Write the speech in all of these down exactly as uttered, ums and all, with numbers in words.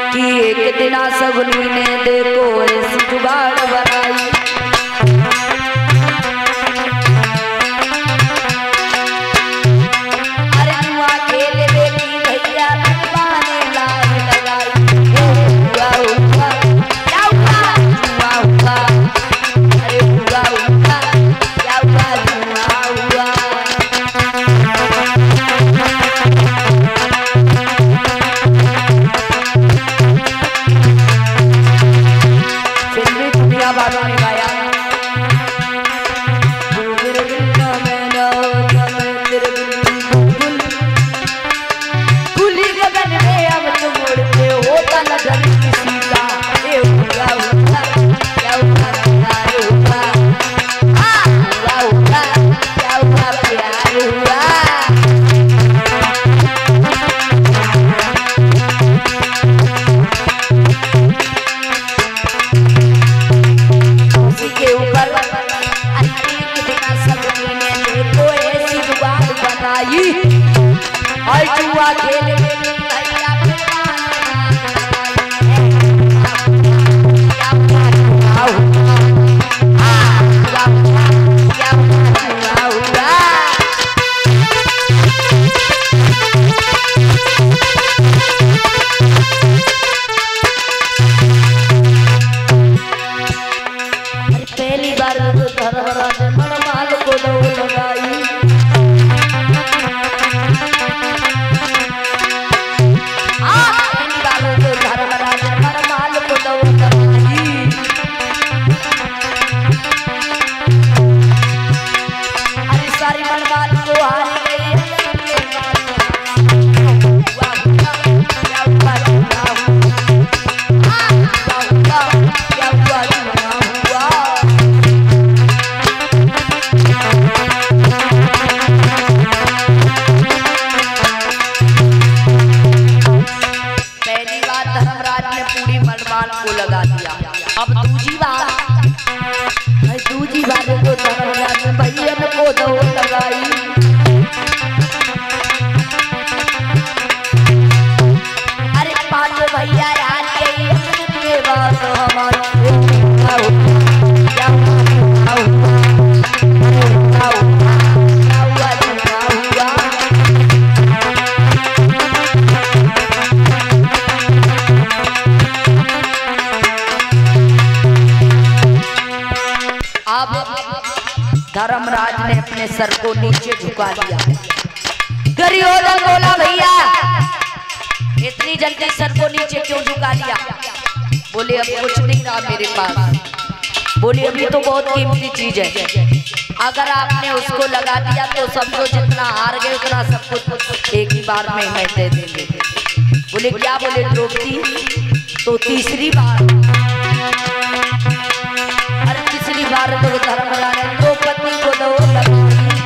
कि एक दिन सगुनी ने देखो ऐसी जुगाड़ बनाई। अरे जुआ खेल बेटी भैया बने लाग लगाई। हुआ हुआ क्या हुआ जुआ हुआ, अरे हुआ हुआ क्या हुआ जुआ हुआ। बाबा ने गाया खुली गगन में अब तुम उड़ते होता नजर किसी का। ये हुआ हुआ क्या हुआ प्यार हुआ, हाँ हुआ हुआ क्या हुआ प्यार हुआ। के ऊपर सगुनी ने देखो ऐसी जुगाड़ बनाई। और जुआ खेले भैया पहली बार धर्मराज मणमाल को दौड़ लगाई। पहली बार धर्मराज मणमाल को दौड़ लगाई। अरे सारी मणमाल को हार गई। पूरी मणमाल को लगा दिया। अब दूसरी बार दूसरी बार तो धर्मराज ने भैया को दौड़ लगाई। अरे पांचों भैया यार यही ये बात हमारा क्या हुआ क्या हुआ क्या हुआ क्या हुआ। अब धर्मराज ने अपने सर को नीचे झुका लिया। दुर्योधन बोला भैया इतनी जल्दी सर को नीचे क्यों झुका लिया। बोले अब कुछ नहीं रहा मेरे पास। बोले अभी तो बहुत कीमती चीज है, अगर आपने उसको लगा दिया तो समझो जितना हार गए उतना सब कुछ एक ही बार में मैं दे देंगे। बोले क्या। बोले द्रौपदी। तो तीसरी बार तीसरी बार तो धर्मराज ने द्रौपदी को दौड़ लगाई।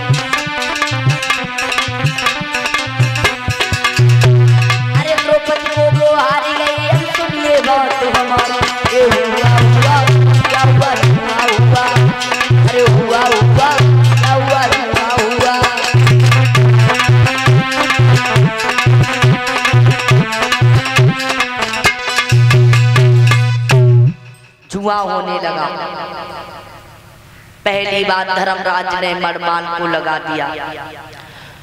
अरे द्रौपदी को वो हारी गई। अब सुनिए बात हमारी। ये हुआ हुआ क्या हुआ हुआ हुआ, अरे हुआ हुआ क्या हुआ हुआ हुआ। जुआ होने लगा। पहली बार धर्मराज ने मणमाल को लगा दिया।